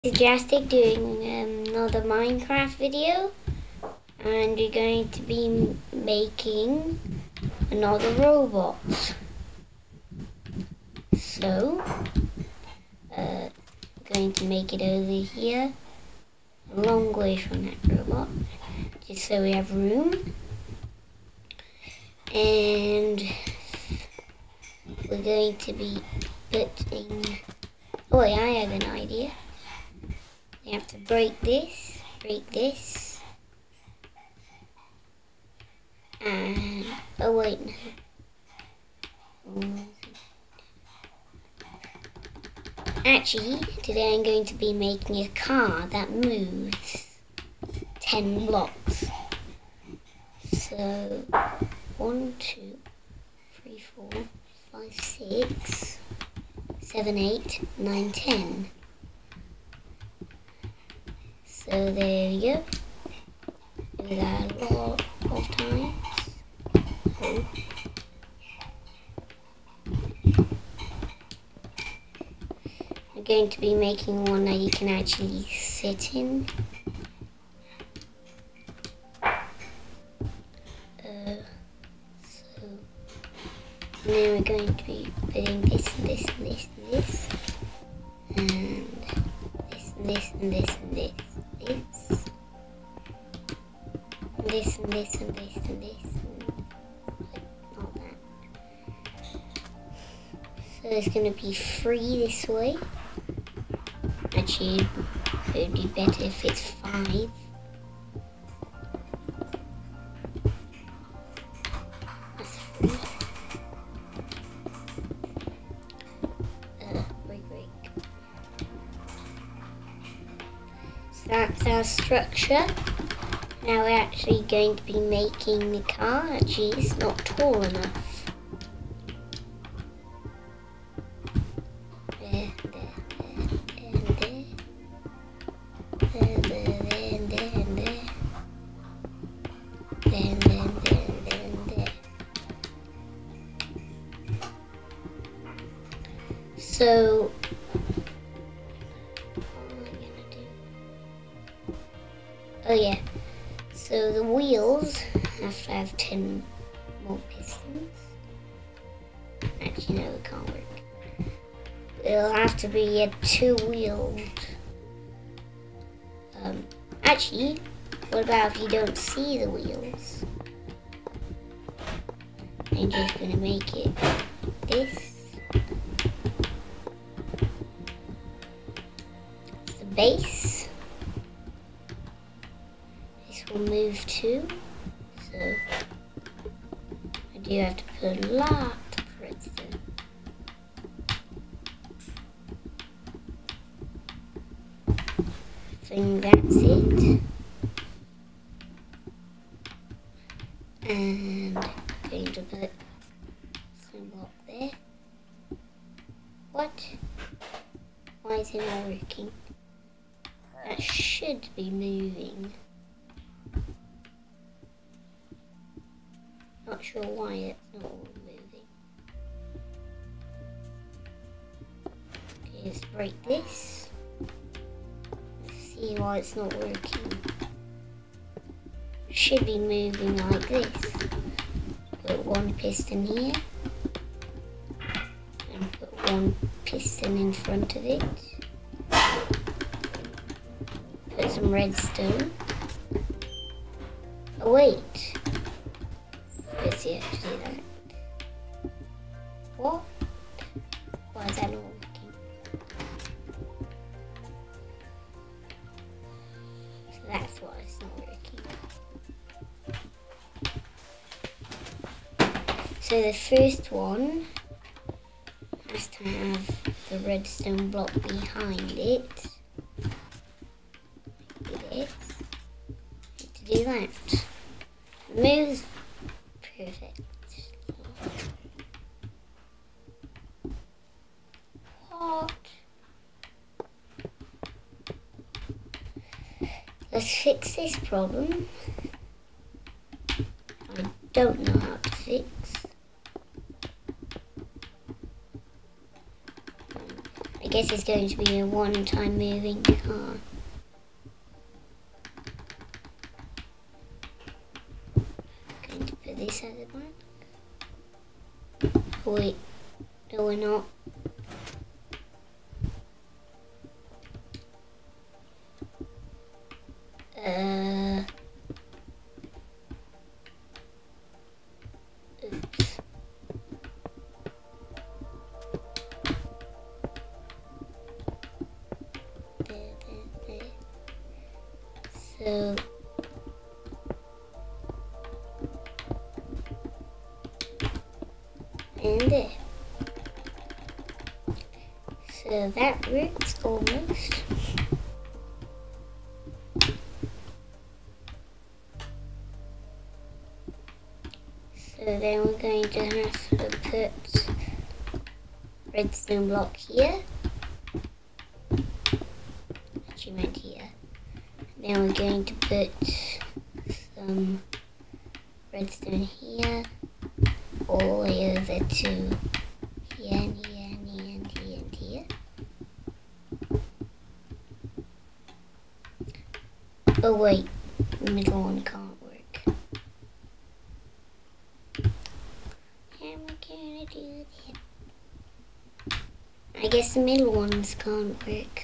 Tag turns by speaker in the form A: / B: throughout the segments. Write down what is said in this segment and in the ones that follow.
A: Suggested doing another Minecraft video, and we're going to be making another robot. So we're going to make it over here, a long way from that robot, just so we have room. And we're going to be putting, oh yeah, I have an idea. You have to break this, and, oh wait, no. Actually, today I'm going to be making a car that moves 10 blocks. So, 1, 2, 3, 4, 5, 6, 7, 8, 9, 10. So there we go. Do that a lot of times. Oh. I'm going to be making one that you can actually sit in. So then we're going to be putting this and this and this and this, and this and this and this and this. This and this and this and this and all that. So there's going to be 3 this way. Actually, it would be better if it's 5. That's 3. Break. So that's our structure. Now we're actually going to be making the car. Actually, it's not tall enough. There. So, what am I gonna do? Oh yeah. So the wheels have to have 10 more pistons. Actually, no, it can't work. It'll have to be a 2-wheeled. Actually, what about if you don't see the wheels? I'm just gonna make it this. It's the base. Will move too, so I do have to put a lot of redstone. I think that's it. And I'm going to put some block there. What? Why is it not working? That should be moving. Not sure why it's not all moving. Okay, let's break this. Let's see why it's not working. It should be moving like this. Put 1 piston here. And put 1 piston in front of it. Put some redstone. Oh wait. Let's see actually that. What? Why is that not working? So that's why it's not working. So the first one has to have the redstone block behind it. Like this. To do that. Moves. Perfect. What? Let's fix this problem. I don't know how to fix. I guess it's going to be a one-time moving car. Going to put this at the back. Oh, wait, no we're not. Oops. There. So and there. So that works almost. So then we're going to have to put redstone block here. Actually meant here. Then we're going to put some redstone here, all the way over to here and here and here and here and here. Oh wait, the middle one can't work. How am I gonna do that? I guess the middle ones can't work.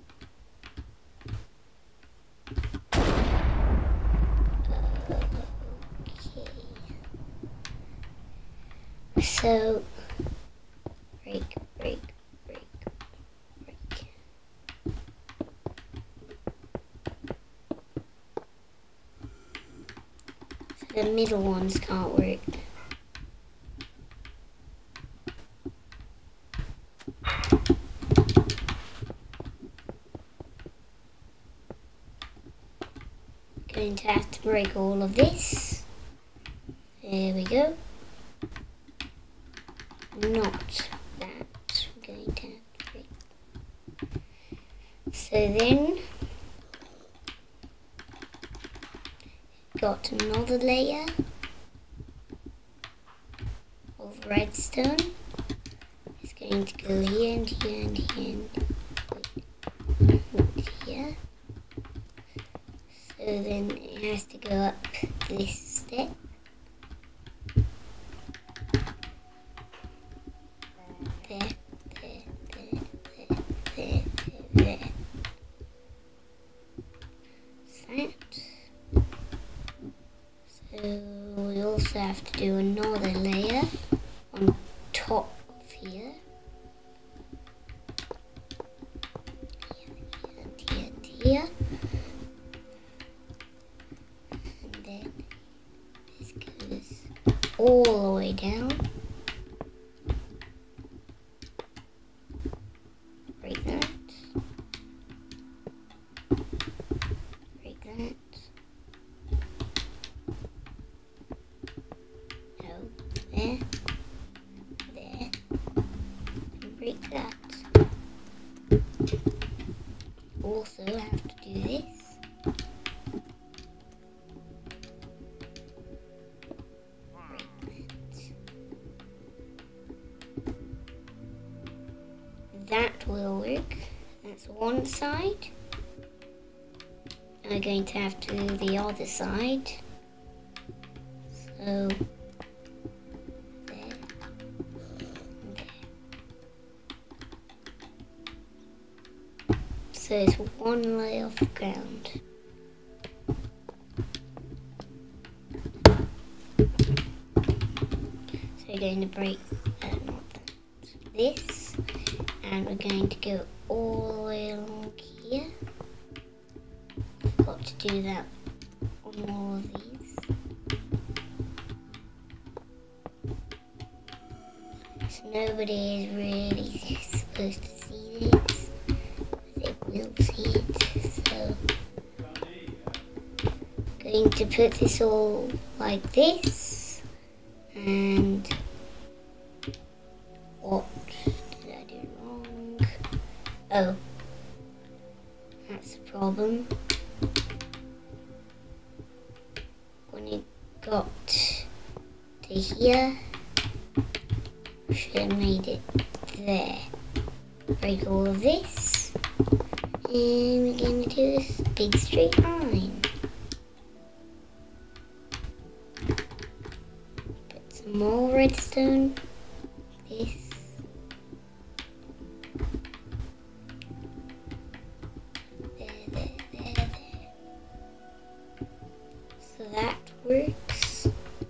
A: So, break. So the middle ones can't work. Going to have to break all of this. There we go. Not that. I'm going to have to break. So then, got another layer of redstone. It's going to go here and here and here and here. So then it has to go up this step. There. So we also have to do another layer on top of here. Here. And then this goes all the way down. Break that. Break that. No. There. There. And break that. Also have to do this. Break that. That will work. That's one side. And we're going to have to do the other side. So there. So it's one layer of ground. So we're going to break this, and we're going to go all the way along here. Got to do that on all of these. So nobody is really supposed to see this. They will see it. So going to put this all like this, and what did I do wrong? Oh, that's a problem. When it got to here, I should have made it there. break all of this. And we're going to do this big straight line. Put some more redstone. This. There. So that works.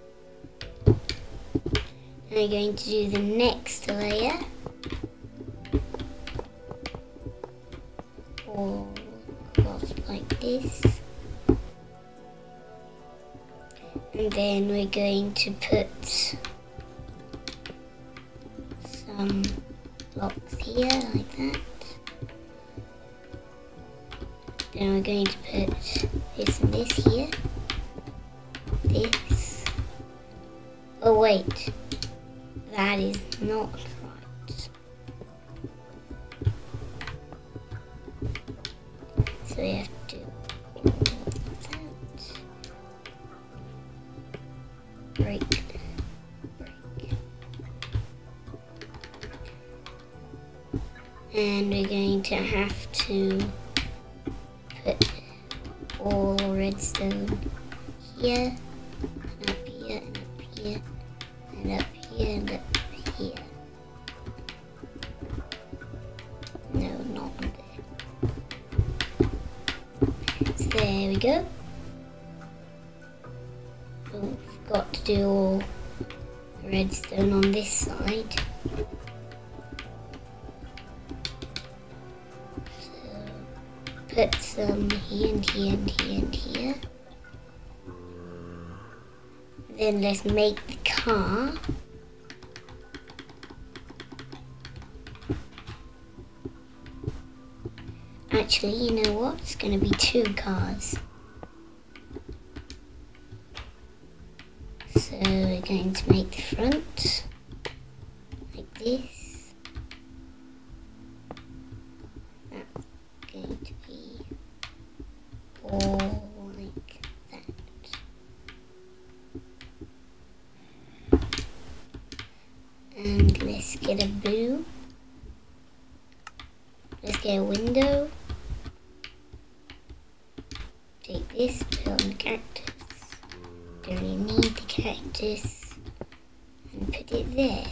A: And we're going to do the next layer. All across like this. And then we're going to put some blocks here like that. Then we're going to put this and this here. This. Oh wait, that is not right. So we have to do all of that. Break. And we're going to have to put all redstone here, and up here, and up here, and up here, and up here. No, not there. So there we go. Oh, forgot to do all redstone on this side. Put some here and here and here and here. Then let's make the car. Actually, you know what? It's going to be 2 cars. So we're going to make the front like this. Going to be all like that. And let's get a blue. Let's get a window. Take this, put it on the cactus. Don't really need the cactus. And put it there.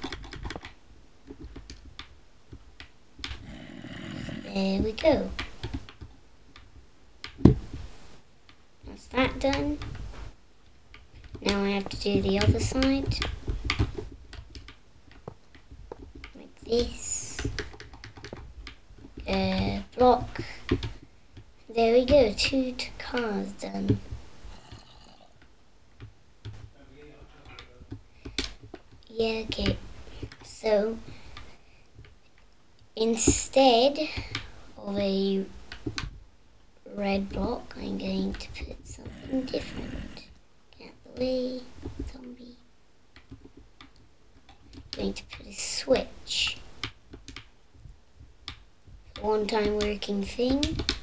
A: There we go. That's that done. Now I have to do the other side. Like this. Block. There we go, 2 cars done. Yeah, okay. So, instead of a red block, I'm going to put something different. Get out the way, zombie. I'm going to put a switch. One-time working thing.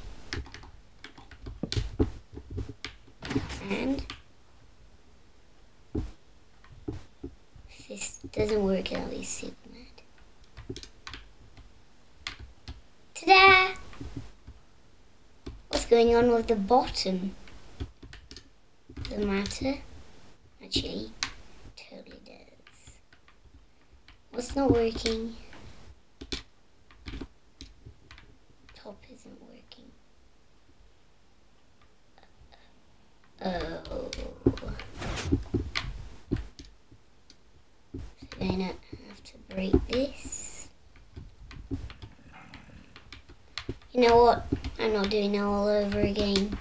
A: And if this doesn't work, I'll be super mad. Ta-da! What's going on with the bottom? Doesn't matter. Actually, totally does. What's not working? Top isn't working. Oh. So I'm gonna have to break this. You know what? I'm not doing it all over again.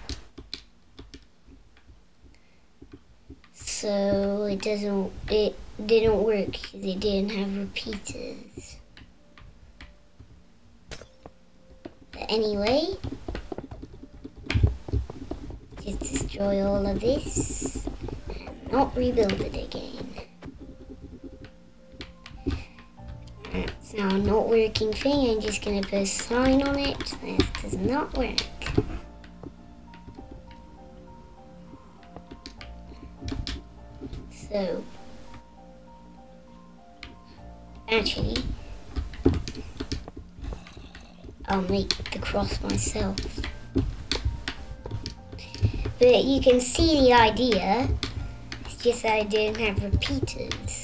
A: So it didn't work because it didn't have repeaters. But anyway, just destroy all of this and not rebuild it again. It's now a not working thing. I'm just gonna put a sign on it. This does not work. So, I'll make the cross myself. But you can see the idea. It's just that I didn't have repeaters.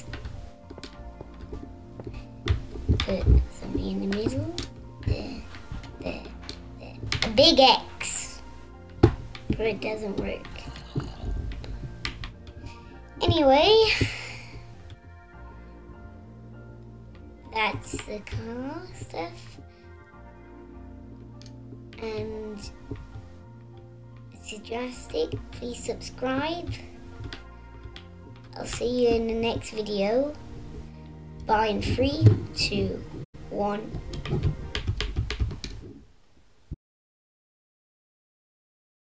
A: Put something in the middle. There, there, there. A big X. But it doesn't work. Anyway, that's the car stuff. And it's drastic. Please subscribe. I'll see you in the next video. Bye in 3, 2, 1.